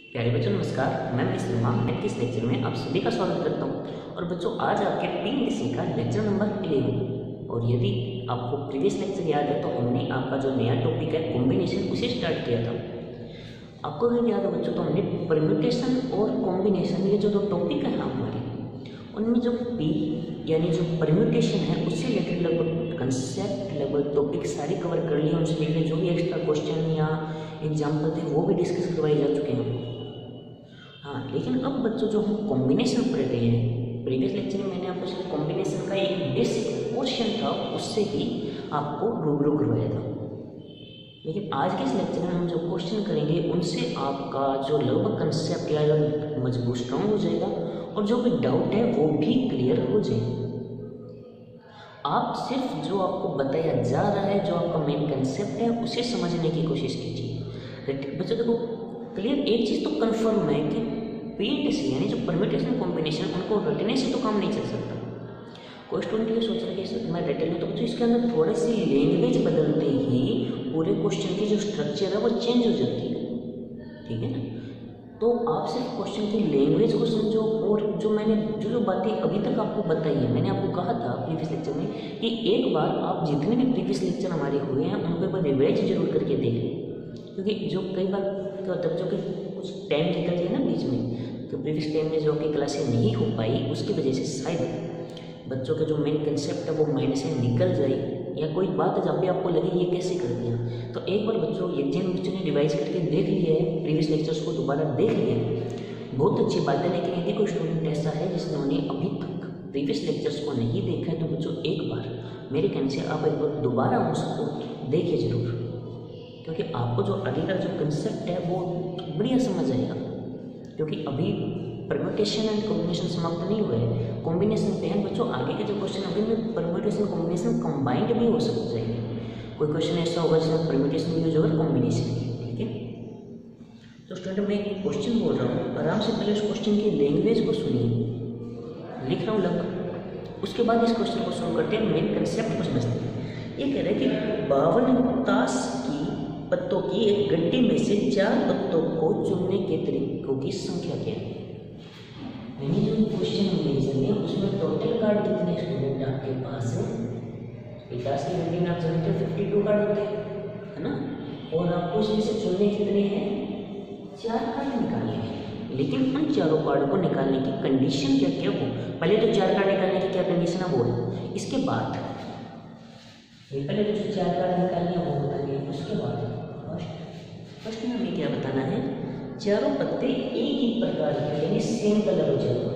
प्यारे बच्चों नमस्कार। मैं मिस शर्मा मैथ के इस लेक्चर में आप सभी का स्वागत करता हूं। और बच्चों आज आपके पीएमडीसी का लेक्चर नंबर 11। और यदि आपको प्रीवियस लेक्चर याद है तो हमने आपका जो नया टॉपिक है कॉम्बिनेशन उसे स्टार्ट किया था। आपको अगर याद है बच्चों तो हमने परम्यूटेशन और कॉम्बिनेशन ये जो दो टॉपिक है हमारे उनमें जो पी यानी जो परम्यूटेशन है उससे रिलेटेड लगभग कंसेप्ट लगभग टॉपिक सारी कवर कर लिए। उनसे रिलेटेड जो भी एक्स्ट्रा क्वेश्चन या एग्जाम्पल थे वो भी डिस्कस करवाए जा चुके हैं। हाँ, लेकिन अब बच्चों जो हम कॉम्बिनेशन पढ़ रहे हैं, प्रीवियस लेक्चर में मैंने आपको सिर्फ कॉम्बिनेशन का एक बेसिक पोर्शन था उससे ही आपको रूबरू करवाया था। लेकिन आज के इस लेक्चर में हम जो क्वेश्चन करेंगे उनसे आपका जो लगभग कंसेप्ट या मजबूत स्ट्रॉन्ग हो जाएगा और जो भी डाउट है वो भी क्लियर हो जाएगा। आप सिर्फ जो आपको बताया जा रहा है, जो आपका मेन कंसेप्ट है उसे समझने की कोशिश कीजिए। बच्चों देखो क्लियर एक चीज़ तो कंफर्म है कि पीएमडीसी यानी जो परम्यूटेशन कॉम्बिनेशन उनको रटने से तो काम नहीं चल सकता। कोई स्टूडेंट ये सोच रहा है कि मैं रट लूँ, तो बच्चों इसके अंदर थोड़ी सी लैंग्वेज बदलते ही पूरे क्वेश्चन की जो स्ट्रक्चर है वो चेंज हो जाती है। ठीक है ना? तो आप सिर्फ क्वेश्चन की लैंग्वेज को समझो और जो मैंने जो बातें अभी तक आपको बताई है, मैंने आपको कहा था प्रीवियस लेक्चर में कि एक बार आप जितने भी प्रीवियस लेक्चर हमारे हुए हैं उन पर रिवाइज जरूर करके देख लें। क्योंकि जो कई बार क्या होता है जो कि कुछ टाइम निकल जाए ना बीच में, तो प्रीवियस टाइम में जो आपकी क्लासें नहीं हो पाई उसकी वजह से शायद बच्चों के जो मेन कंसेप्ट है वो माइंड से निकल जाए या कोई बात है जहाँ पे आपको लगे ये कैसे कर दिया। तो एक बार बच्चों ये जिन बच्चों ने रिवाइज करके देख लिया है, प्रीवियस लेक्चर्स को दोबारा देख लिया है, बहुत अच्छी बात है। लेकिन यदि कोई स्टूडेंट ऐसा है जिसने अभी तक प्रीवियस लेक्चर्स को नहीं देखा है तो बच्चों एक बार मेरे कहने से आप एक बार दोबारा उसको देखिए जरूर, क्योंकि आपको जो आगे का जो कंसेप्ट है वो बढ़िया समझ आएगा। क्योंकि अभी परम्यूटेशन एंड कॉम्बिनेशन समाप्त नहीं हुआ है, कॉम्बिनेशन पे है बच्चों। आगे के जो क्वेश्चन अभी में परम्यूटेशन कॉम्बिनेशन कंबाइंड भी हो सकते हैं। कोई क्वेश्चन ऐसा होगा जिसमें परम्यूटेशन भी यूज होगा कॉम्बिनेशन भी। ठीक है, तो स्टूडेंट मैं एक क्वेश्चन बोल रहा हूँ, आराम से पहले उस क्वेश्चन की लैंग्वेज को सुनिए, लिख रहा हूँ लगभग, उसके बाद इस क्वेश्चन को सोल्व करते हैं, मेन कंसेप्ट को समझते हैं। ये कह रहे हैं कि 52 ताश की पत्तों की एक गड्डी में से 4 पत्तों को चुनने के तरीकों की संख्या क्या है। मैंने जो क्वेश्चन मेंशन है उसमें टोटल कार्ड कितने स्टूडेंट आपके पास है? 50 की गड्डी में आप जानते हो 52 कार्ड होते हैं, है ना? और आपको इसमें से चुनने कितने हैं? 4 कार्ड निकालने हैं। लेकिन उन चारों कार्ड को निकालने की कंडीशन क्या क्या हो? पहले तो 4 कार्ड निकालने की क्या कंडीशन है वो, इसके बाद पहले तो 4 कार्ड निकालने हैं वो बताएंगे। उसके बाद फर्स्ट में हमें क्या बताना है? चारों पत्ते एक ही प्रकार के यानी सेम कलर हो जाएगा।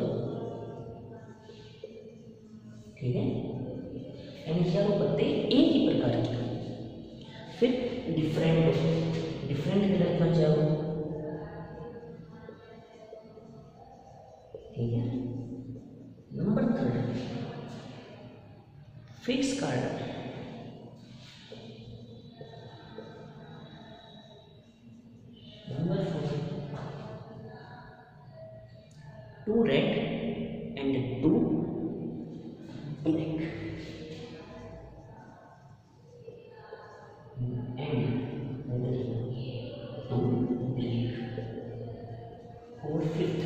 ठीक है, यानी चारों पत्ते एक ही प्रकार के। फिर डिफरेंट कलर का चारों। ठीक है, number 3 fix card. Number 4 2 red and 2 black and 2 black. और 5th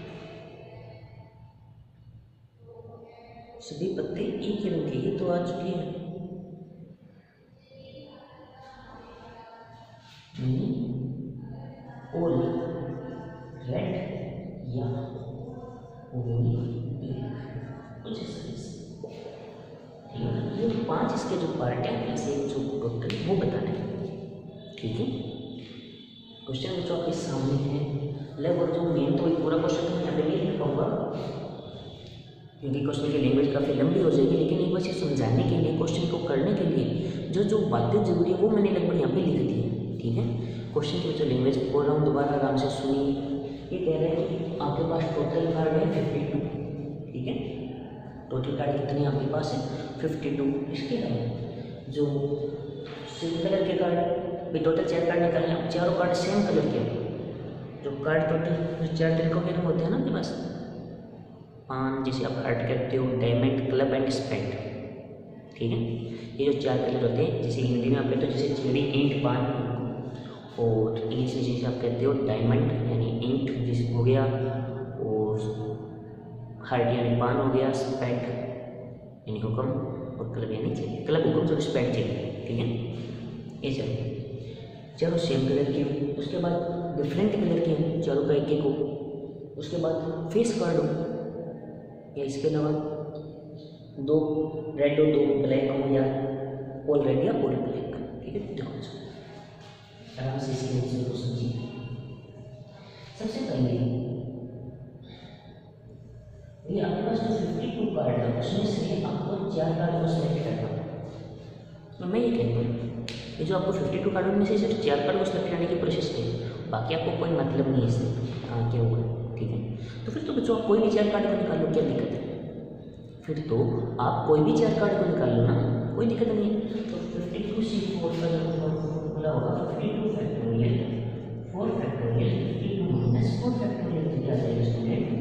सभी पत्ते एक ही रंग के, ये तो आ चुके हैं। ऑल रेड या कुछ ये 5 इसके जो पार्ट है ऐसे जो टोटल वो बताना है। ठीक है, क्वेश्चन जो आपके सामने है लगभग जो मेन तो पूरा क्वेश्चन तो मैं यहाँ पे नहीं लिख पाऊंगा क्योंकि क्वेश्चन की लैंग्वेज काफ़ी लंबी हो जाएगी। लेकिन एक बार से समझाने के लिए, क्वेश्चन को करने के लिए जो जो बातें जरूरी है वो मैंने लगभग यहाँ पे लिख दी है। ठीक है, क्वेश्चन की जो लैंग्वेज बोल रहा हूँ दोबारा आराम से सुनिए। ये कह रहे हैं कि आपके पास टोटल कार्ड है 52। ठीक है, टोटल कार्ड कितने आपके पास है? 52। इसके अलावा जो सेम कलर के कार्ड भी टोटल 4 कार्ड निकालने हैं। चारों कार्ड सेम कलर के, जो कार्ड टोटल 4 तरीकों के होते हैं ना आपके पास, 5 जिसे आप हार्ट कहते हो, डायमंड, क्लब एंड स्पेंड। ठीक है, ये जो 4 कलर होते हैं जैसे हिंदी में आप कहते हो जैसे चिड़ी, ईंट, पान, और इंग्लिश में जैसे आप कहते हो डायमंड यानी इंट जिस हो गया, और हार्ट यानी पान हो गया, स्पेड यानी हुक्म, और क्लब यानी चाहिए, क्लब हुक्म तो स्पेड चाहिए, ठीक है। ये चलो सेम कलर की। उसके बाद डिफरेंट कलर के हैं चारों का एक एक हो। उसके बाद फेस कार्ड हो, या इसके अलावा 2 रेड और 2 ब्लैक हो, या ऑल रेड या ऑल ब्लैक, ठीक है। देखो आराम से इसके नीचे को समझिए। सबसे पहले ये आपके पास जो 52 कार्ड है उसमें से आपको 4 कार्ड को सिलेक्ट करना है। तो मैं ये कहता हूँ ये जो आपको 52 कार्ड में से सिर्फ 4 कार्ड को सिलेक्ट करने की प्रोसेस की, बाकी आपको कोई मतलब नहीं है इससे हाँ क्या होगा, ठीक है। तो फिर तो बच्चों आप कोई भी 4 कार्ड को निकाल लो, क्या दिक्कत है? फिर तो आप कोई भी 4 कार्ड को निकाल लो ना, कोई दिक्कत नहीं है। तो 52C4 का जो फॉर्मूला होगा 52 फैक्टोरियल 4 फैक्टोरियल 52 माइनस 4 फैक्टोरियल क्या जाएगा स्टूडेंट?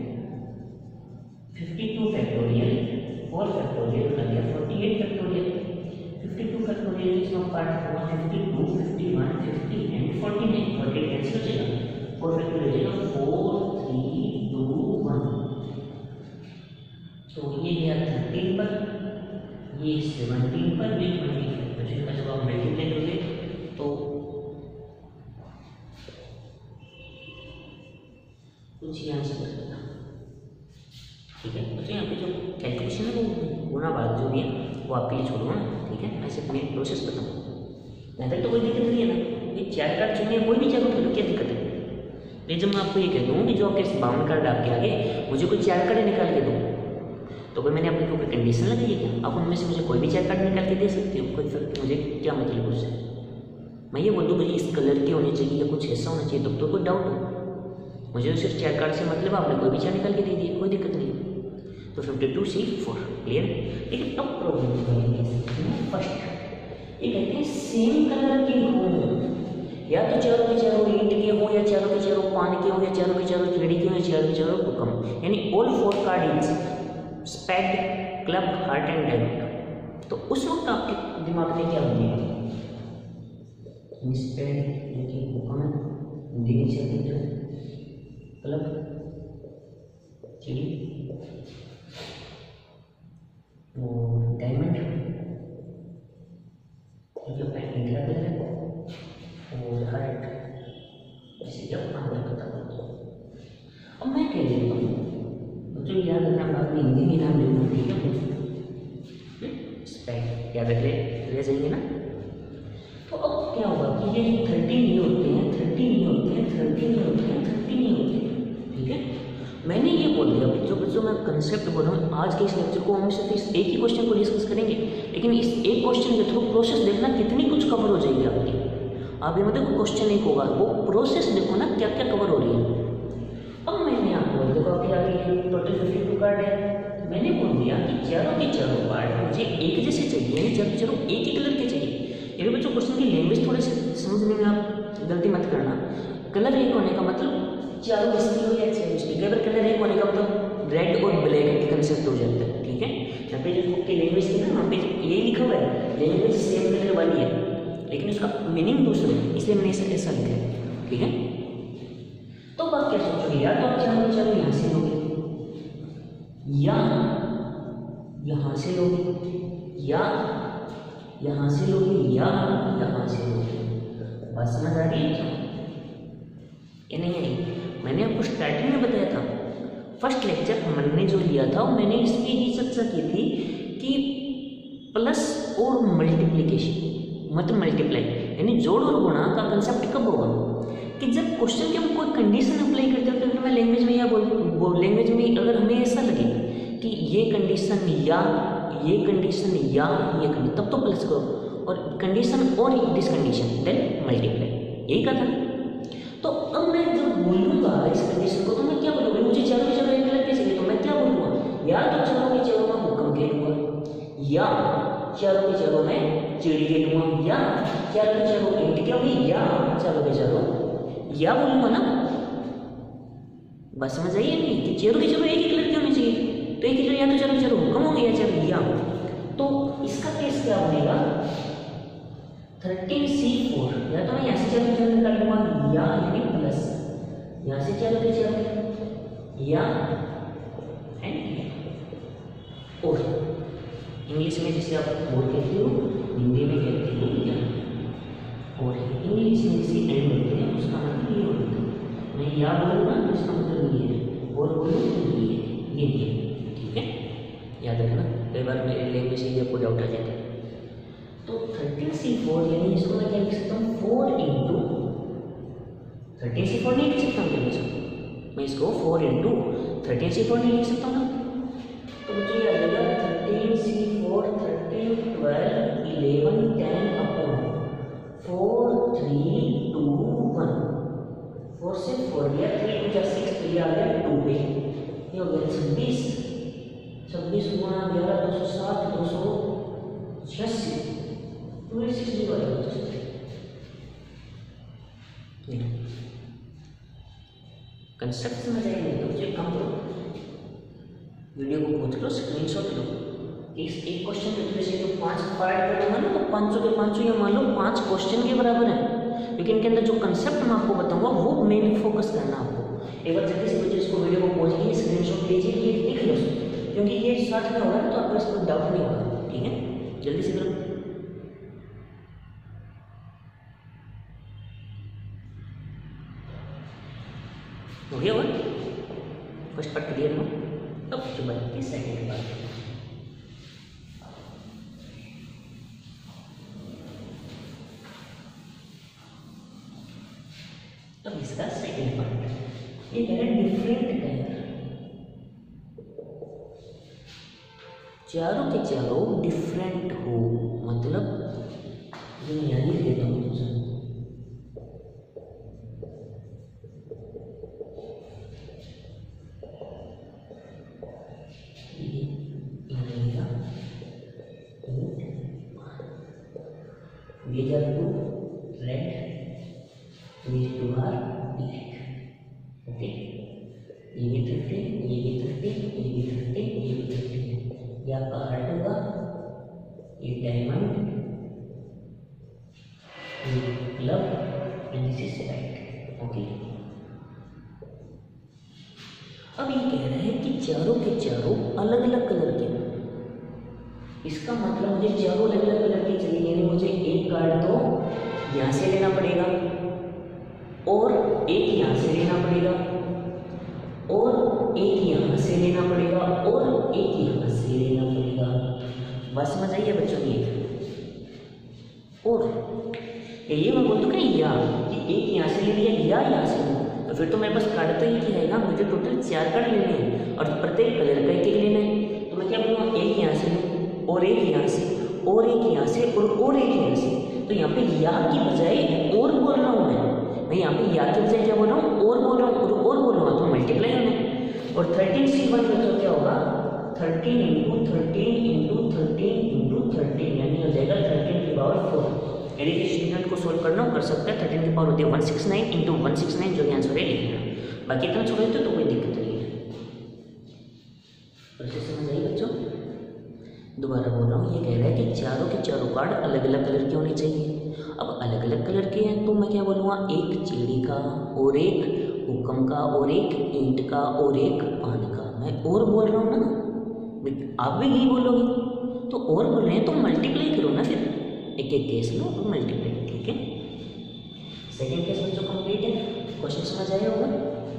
52 फैक्टोरियल 4 फैक्टोरियल का गया 48 factorial. 52 factorial is not part of 52, 51, 50 and 49। 48 cancel हो जाएगा, 4 फैक्टोरियल हो जाएगा 4, 3, 2, 1। तो ये गया 13 पर, ये 17 पर, ये 25 पर। तो इसका जब आप मल्टीप्लाई करोगे तो कुछ यहाँ से बचेगा, ठीक है। तो यहाँ पे जो कैलकुलेशन है वो गुना भाग जो भी है वो आपके लिए छोड़ूंगा ना, ठीक है। ऐसे अपने प्रोसेस बताऊँ, यहाँ तक तो कोई दिक्कत नहीं है ना। ये 4 कार्ड चुनिए, कोई भी 4 खेलो, क्या दिक्कत है? लेकिन जब मैं आपको ये कह दूँ कि जो आपके 52 कार्ड आपके आगे मुझे कोई 4 कार्ड निकाल के दो, तो कोई मैंने अपने ऊपर कंडीशन लगाई है क्या? आप उनमें से मुझे कोई भी 4 कार्ड निकाल के दे सकते हो, कोई फर्क मुझे क्या मतलब उससे? मैं ये बोल दूँ भाई इस कलर के होने चाहिए या कुछ ऐसा होना चाहिए, तब तो कोई डाउट हो। मुझे तो सिर्फ 4 कार्ड से मतलब, आपने कोई भी 4 निकाल के दे दिए, कोई दिक्कत नहीं। तो 52C4 क्लियर। लेकिन अब प्रॉब्लम फर्स्ट ये कहते हैं सेम कलर के हो, या तो चारों के चारों ईंट के हो, या चारों के चारों पान के हो, या चारों के चारों चिड़ी के हो, या चारों के चारों हुक्म, यानी all 4 card is spade, club, heart and diamond. तो उस वक्त आपके दिमाग में क्या बनेगा? स्पेड यानी हुक्म, क्लब, चिड़ी और डायमंड जो पैंटिंग कलर है, और हार्ट जैसे जब आंदोलन करता हूँ। अब मैं कह देता हूँ बच्चों याद रखना, बाद में हिंदी में नाम लेना, ठीक है। स्पेड याद रख जाएंगे ना। तो अब क्या होगा कि ये 13 ये होते हैं, 13 ये होते हैं, 13 ये होते हैं, 13 ये होते हैं, ठीक है। मैंने ये बोल दिया बच्चों मैं कंसेप्ट बोल रहा हूँ। आज के इस लेक्चर को हम सिर्फ इस एक ही क्वेश्चन को डिस्कस करेंगे, लेकिन इस एक क्वेश्चन के थ्रू प्रोसेस देखना कितनी कुछ कवर हो जाएगी आपकी। आप ये मतलब क्वेश्चन एक होगा, वो प्रोसेस देखो ना क्या क्या कवर हो रही है। अब मैंने आपको देखो कि अभी टोटल 52 कार्ड है, मैंने बोल दिया कि चारों के चारों कार्ड मुझे एक जैसे चाहिए, यानी चारों के चारों एक ही कलर के चाहिए। यानी बच्चों क्वेश्चन की लैंग्वेज थोड़े से समझने में आप गलती मत करना। कलर एक होने का मतलब चारों इसकी हो या चारों इसकी, अगर कलर एक होने का मतलब रेड और ब्लैक के कंसेप्ट हो जाता है, ठीक है। यहाँ पे जो बुक की लैंग्वेज थी ना, वहाँ पे ये लिखा हुआ है लैंग्वेज सेम कलर वाली है, लेकिन उसका मीनिंग दूसरा है, इसलिए मैंने ऐसा लिखा है, ठीक है। तो आप क्या सोचोगे यार, तो आप चारों चारों यहाँ से लोगे, या यहाँ से लोगे, या यहाँ से लोगे, या यहाँ से लोगे। बात समझ आ रही है या नहीं आई? मैंने आपको स्टार्टिंग में बताया था, फर्स्ट लेक्चर हमने जो लिया था मैंने इसकी ही चर्चा की थी कि प्लस और मल्टीप्लिकेशन मतलब मल्टीप्लाई यानी जोड़ और गुणा का कंसेप्ट कब होगा कि जब क्वेश्चन के हम कोई कंडीशन अप्लाई करते हैं। तो फिर मैं लैंग्वेज में या लैंग्वेज में अगर हमें ऐसा लगे कि ये कंडीशन या ये कंडीशन या ये कंडीशन, तब तो प्लस करो, और कंडीशन और दिस कंडीशन देन मल्टीप्लाई, यही कहा था। तो अब मैं जब बोलूँगा इस कंडीशन को तो मैं क्या बोलूँगा, मुझे चारों के चारों एक कलर के चाहिए, तो मैं क्या बोलूँगा, या तो चारों के चारों मैं हुक्म के लूँगा, या चारों के चारों मैं चिड़ी के लूँगा, या चारों के चारों ईंट के होगी, या चारों के चारों या बोलूँगा ना। बस समझ आइए नहीं कि चारों के चारों एक ही कलर के होने चाहिए, तो एक ही कलर या तो चारों के चारों हुक्म होंगे या चारों या। तो इसका केस क्या बनेगा 13C4, या तो मैं यहाँ से चारों के चारों निकाल लूँगा या यानी प्लस, यहाँ से क्या लोगे या एंड और इंग्लिश में जिसे आप और कहते हो हिंदी में कहते हो या और इंग्लिश में जिसे एंड होते हैं उसका मतलब ये होता है। मैं या बोलूँगा तो इसका मतलब ये है और बोलूँ तो ये है। ठीक है, याद रखना, कई बार मेरे लैंग्वेज से आपको डाउट आ जाता है। तो 13C4 यानी इसको मैं क्या लिख सकता हूँ 4 इंटू 13C4 नहीं लिख सकता हूँ, मैं इसको 4 इंटू 13C4 नहीं लिख सकता हूँ ना। तो मुझे याद आएगा 13C4 13 12 11 10 अपॉन 4 3 2 1 4 से 4 गया 3 2 6 तो ये आ गया 2 पे, ये हो गया 26 गुणा 11 260 286 260 वाला कंसेप्ट समझ आएंगे तो मुझे काम करो, वीडियो को पहुँच लो, स्क्रीनशॉट लो। इस एक क्वेश्चन के थ्रू से तो 5 पार्ट करूँगा ना तो 500 के 500 या मान लो 5 क्वेश्चन के बराबर है, लेकिन इनके अंदर जो कंसेप्ट मैं आपको बताऊंगा वो मेन फोकस करना आपको। एक बार जल्दी से मुझे इसको वीडियो को पहुँच गई स्क्रीनशॉट लीजिए, ये लिख लो क्योंकि ये साथ में होगा ना तो आपको इसको डाउट नहीं होगा। ठीक है, जल्दी से करो। हो गया फर्स्ट पार्ट क्लियर हो, अब जो बात की सेकंड पार्ट। अब इसका सेकंड पार्ट ये कह रहा है डिफरेंट कलर, चारों के चारों डिफरेंट हो, मतलब ये मैं लिख देता हूँ तुझे these are two red, these two are black. Okay, ये भी 30, ये भी 30, ये भी 30, ये भी 30 है। ये आपका हार्ट होगा, ये डायमंड, ये club and this is right. Okay, अब ये कह रहा है कि चारों के चारों अलग अलग कलर के, इसका मतलब मुझे चारों अलग अलग कलर की चाहिए, यानी मुझे एक कार्ड तो यहाँ से लेना पड़ेगा और एक यहाँ से लेना पड़ेगा और एक यहाँ से लेना पड़ेगा और एक यहाँ से लेना पड़ेगा। बस समझ आइए बच्चों की। और ये मैं बोल दूँ कि या कि एक यहाँ से ले लिया या यहाँ से लूँ तो फिर तो मेरे पास कार्ड तो एक ही रहेगा, मुझे टोटल 4 कार्ड लेने हैं और प्रत्येक कलर का एक एक लेना है। तो मैं क्या बोलूँगा एक यहाँ से लूँ और एक यहाँ से और एक यहाँ से और एक यहाँ से। तो यहाँ पे या की बजाय और बोल रहा हूँ मैं यहाँ पे या की बजाय क्या बोल रहा हूँ और बोल रहा हूँ और बोल रहा हूँ तो मल्टीप्लाई होने। और 13C1 में तो क्या होगा 13 इंटू 13 इंटू 13 इंटू 13 यानी हो जाएगा 13 की पावर 4। यदि किसी स्टूडेंट को सोल्व करना हो कर सकता है, 13 की पावर होती है 169 इंटू 169 जो आंसर है लिखना, बाकी इतना छोड़ देते तो कोई दिक्कत नहीं है। प्रोसेस समझ आई बच्चों? दोबारा बोल रहा हूँ, ये कह रहा है कि चारों के चारों कार्ड अलग अलग कलर के होने चाहिए। अब अलग अलग कलर के हैं तो मैं क्या बोलूँगा एक चिड़ी का और एक हुक्म का और एक ईंट का और एक पान का। मैं और बोल रहा हूँ ना, आप भी यही बोलोगे तो और बोल रहे हैं तो मल्टीप्लाई करो ना, फिर एक एक केस लो और मल्टीप्लाई। ठीक है, सेकेंड केस बच्चों कंप्लीट है, क्वेश्चन समझ आया होगा।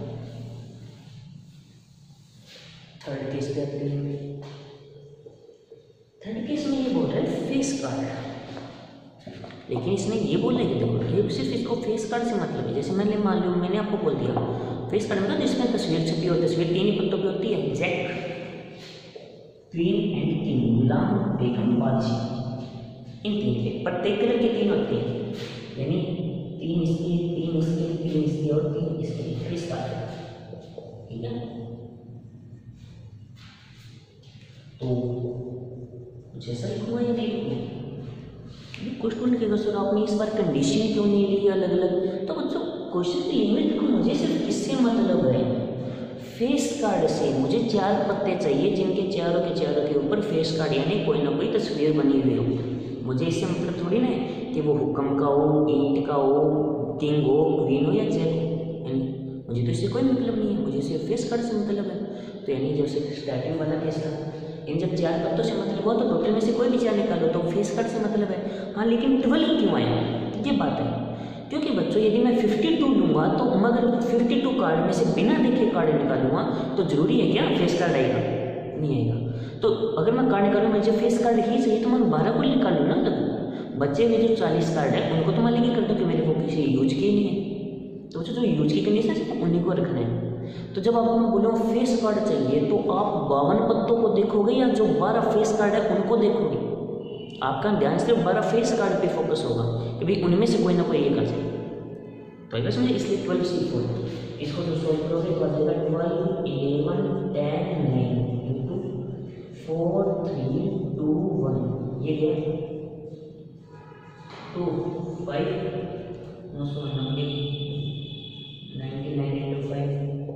थर्ड केस पे आते हैं। थर्ड केस में ये बोल रहा है फेस कार्ड, लेकिन इसने ये बोलने की देखो ये सिर्फ इसको फेस कार्ड से मतलब है। जैसे मैंने मान लो मैंने आपको बोल दिया फेस कार्ड में जिसमें तस्वीर छपी होती है, तस्वीर 3 ही पत्तों की होती है, जैक, क्वीन एंड किंग, गुलाम, बेगम, बादशाह, इन 3 के प्रत्येक कलर के 3 होते हैं, यानी 3 इसके 3 इसके 3 इसके और 3 इसके फेस कार्ड। ठीक है, तो जैसा लिखूंगा या नहीं लिखूंगा कुछ स्टूडेंट के सर आपने इस बार कंडीशन क्यों नहीं ली अलग अलग। तो बच्चों क्वेश्चन की लिमिट देखो, मुझे सिर्फ किससे मतलब है फेस कार्ड से। मुझे 4 पत्ते चाहिए जिनके चारों के ऊपर फेस कार्ड यानी कोई ना कोई तस्वीर बनी हुई हो। मुझे इससे मतलब थोड़ी ना है कि वो हुक्म का हो, ईंट का हो, किंग हो, क्वीन हो या जैक हो, यानी मुझे तो इससे कोई मतलब नहीं है, मुझे सिर्फ फेस कार्ड से मतलब है। तो यानी जैसे स्टार्टिंग वाला केस था, इन जब 4 पत्तों से मतलब हुआ तो टोटल में से कोई भी 4 निकालो तो फेस कार्ड से मतलब है। हाँ, लेकिन 12 क्यों आया, ये बात है। क्योंकि बच्चों यदि मैं 52 लूँगा तो मगर 52 कार्ड में से बिना देखे कार्ड निकालूंगा तो जरूरी है क्या फेस कार्ड आएगा? नहीं आएगा। तो अगर मैं कार्ड निकालूँ, मुझे फेस कार्ड ही चाहिए तो मैं 12 को निकालूँ ना। तब बच्चे में जो 40 कार्ड है उनको तो मैं लेके कर दूँ कि मेरे को किसी यूज के नहीं है। तो जो यूज की कंडीशन है उन्हीं को रखना है। तो जब आपको मैं बोलूँ फेस कार्ड चाहिए तो आप 52 पत्तों को देखोगे या जो 12 फेस कार्ड है उनको देखोगे? आपका ध्यान सिर्फ 12 फेस कार्ड पे फोकस होगा कि भाई उनमें से कोई ना कोई एक आ जाए। तो अगर समझे, इसलिए 12C4 इसको जो सोल्व करोगे तो आ जाएगा 12, 11, 10, 9 इंटू 4, 3, 2, 1। ये गया 2, 5, 990, 99 इंटू 5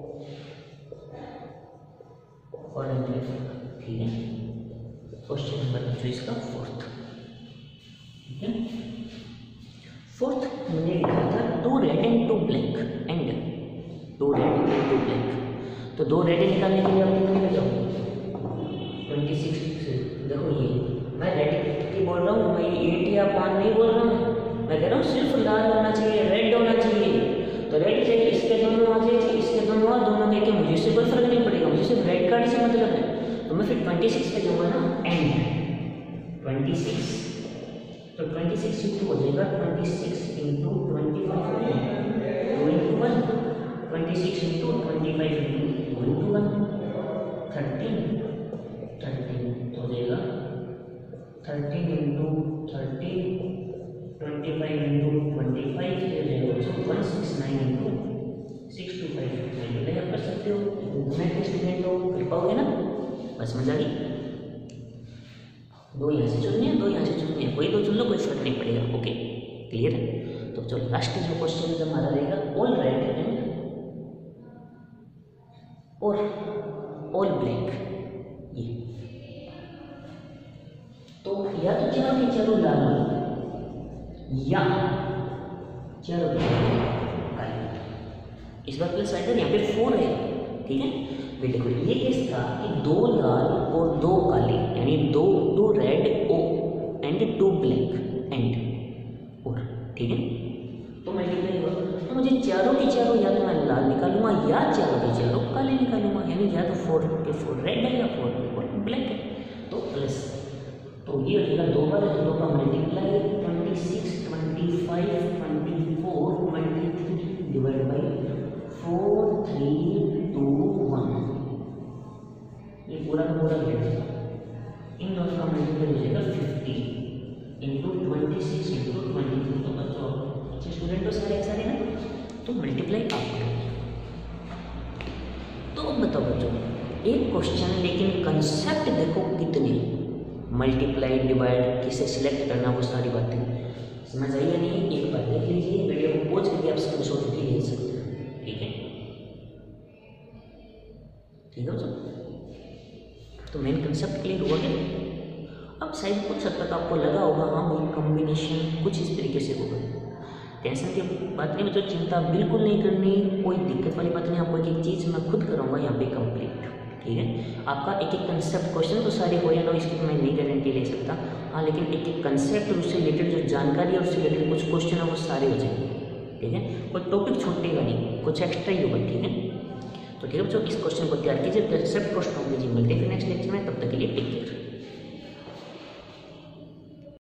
और 100। ठीक है, क्वेश्चन नंबर जो इसका 4th। ठीक है, 4th हमने लिखा था 2 red and 2 black and 2 red and 2 black. तो 2 रेड निकालने के लिए आप कितने में जाओगे? 26 से। देखो ये मैं रेड की बोल रहा हूँ, मैं 8 या 5 नहीं बोल रहा हूँ, मैं कह रहा हूँ सिर्फ लाल होना चाहिए, रेड होना चाहिए। तो रेड चाहिए, इसके दोनों आ जाए, इसके दोनों आ, दोनों कह के मुझे इससे कोई फर्क नहीं पड़ेगा, मुझे सिर्फ रेड कार्ड से मतलब है। तो मैं फिर 26 पे जाऊँगा ना, एंड 26। तो 26 इंटू हो जाएगा 26 into 25 2 into 1, 26 into 25 into 2 into 1, 13 हो जाएगा 13 इंटू 13, 25 इंटू 25 हो जाएगा 169 इंटू 625। मल्टीप्लाई आप कर सकते हो, इंटरनेट के स्टूडेंट हो, कर पाओगे ना? बस मजा गई। 2 यहाँ से चुननी है, 2 यहाँ से चुननी है, कोई तो चुन लो, कोई फर्क नहीं पड़ेगा। ओके, क्लियर है? तो चलो लास्ट जो क्वेश्चन हमारा रहेगा ऑल रेड एंड और ऑल ब्लैक। ये तो या तो चारों के चारों लाल या चारों के काले। इस बात के साइड यहाँ पे 4 है। ठीक है, देखो ये केस था कि 2 लाल और 2 काले, यानी 2 रेड एंड 2 ब्लैक एंड और। ठीक है, तो मल्टीप्लाई हुआ तो मुझे चारों के चारों या तो मैं लाल निकालूंगा या चारों के चारों काले निकालूंगा, यानी या तो 4 के 4 रेड है या 4 के 4 ब्लैक है। तो प्लस, तो ये हो जाएगा 2 बार 2 का मल्टीप्लाई 26, 25, 24, 23 डिवाइड बाई 4, 3, 2, 1। ये पूरा का पूरा रेड है। इन दोनों का मल्टीप्लाई हो जाएगा 50 इंटू 26 इंटू 23। तो बच्चों अच्छे स्टूडेंट तो सारे एक सारे ना, तो मल्टीप्लाई आप करोगे। तो अब बताओ बच्चों, एक क्वेश्चन लेकिन कंसेप्ट देखो कितने, मल्टीप्लाई डिवाइड किसे सिलेक्ट करना, वो सारी बातें समझ आई या नहीं? एक बार देख लीजिए, वीडियो को पॉज करके आप स्क्रीनशॉट भी ले सकते हैं। ठीक है, ठीक है बच्चों, तो मेन कंसेप्ट क्लियर हुआ क्या? अब शायद कुछ हद तक आपको लगा होगा हाँ भाई कॉम्बिनेशन कुछ इस तरीके से होगा। टेंशन की बात नहीं बच्चों, चिंता बिल्कुल नहीं करनी, कोई दिक्कत वाली बात नहीं। आपको एक एक चीज़ मैं खुद कराऊंगा यहाँ पे कंप्लीट। ठीक है, आपका एक एक कंसेप्ट, क्वेश्चन तो सारे हो या ना इसकी तो मैं नहीं गारंटी ले सकता, हाँ, लेकिन एक एक कंसेप्ट और उससे रिलेटेड जो जानकारी है उससे रिलेटेड कुछ क्वेश्चन है वो सारे हो जाएंगे। ठीक है, कोई टॉपिक छूटेगा नहीं, कुछ एक्स्ट्रा ही होगा। ठीक है, तो ठीक है बच्चों, इस क्वेश्चन को तैयार कीजिए, कंसेप्ट प्रश्नों कीजिए। मिलते हैं नेक्स्ट लेक्चर में, तब तक के लिए टेक केयर।